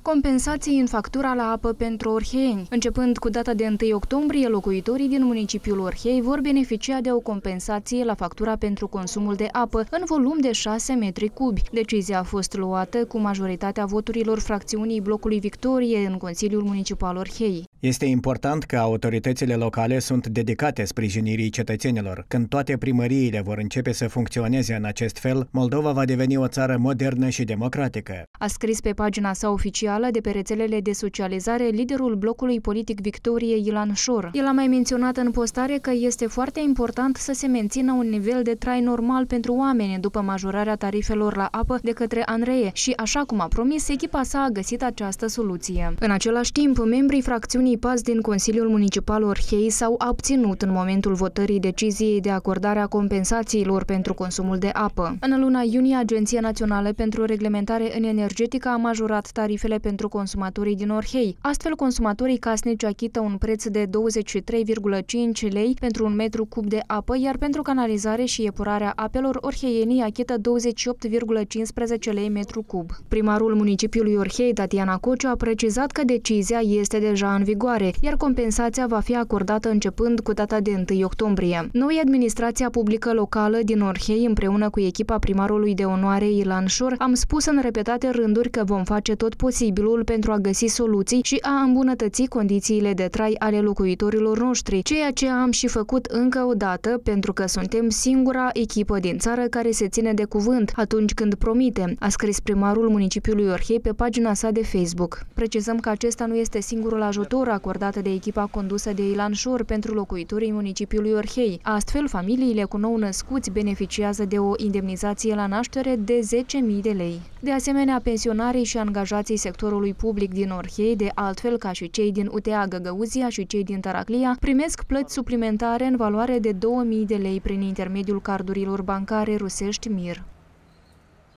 Compensații în factura la apă pentru orheieni. Începând cu data de 1 octombrie, locuitorii din municipiul Orhei vor beneficia de o compensație la factura pentru consumul de apă în volum de 6 metri cubi. Decizia a fost luată cu majoritatea voturilor fracțiunii blocului Victorie în Consiliul Municipal Orhei. Este important că autoritățile locale sunt dedicate sprijinirii cetățenilor. Când toate primăriile vor începe să funcționeze în acest fel, Moldova va deveni o țară modernă și democratică. A scris pe pagina sa oficială de pe rețelele de socializare liderul blocului politic Victorie, Ilan Șor. El a mai menționat în postare că este foarte important să se mențină un nivel de trai normal pentru oameni după majorarea tarifelor la apă de către ANRE și, așa cum a promis, echipa sa a găsit această soluție. În același timp, membrii fracțiunii PAS din Consiliul Municipal Orhei s-au abținut în momentul votării deciziei de acordare a compensațiilor pentru consumul de apă. În luna iunie, Agenția Națională pentru Reglementare în Energetică a majorat tarifele pentru consumatorii din Orhei. Astfel, consumatorii casnici achită un preț de 23,5 lei pentru un metru cub de apă, iar pentru canalizare și epurarea apelor, orheienii achită 28,15 lei metru cub. Primarul municipiului Orhei, Tatiana Cociu, a precizat că decizia este deja în vigoare, iar compensația va fi acordată începând cu data de 1 octombrie. Noi, administrația publică locală din Orhei, împreună cu echipa primarului de onoare Ilan Șor, am spus în repetate rânduri că vom face tot posibilul pentru a găsi soluții și a îmbunătăți condițiile de trai ale locuitorilor noștri, ceea ce am și făcut încă o dată, pentru că suntem singura echipă din țară care se ține de cuvânt atunci când promite, a scris primarul municipiului Orhei pe pagina sa de Facebook. Precizăm că acesta nu este singurul ajutor acordat de echipa condusă de Ilan Șor pentru locuitorii municipiului Orhei. Astfel, familiile cu nou-născuți beneficiază de o indemnizație la naștere de 10.000 de lei. De asemenea, pensionarii și angajații sectorului public din Orhei, de altfel ca și cei din UTA Găgăuzia și cei din Taraclia, primesc plăți suplimentare în valoare de 2.000 de lei prin intermediul cardurilor bancare rusești MIR.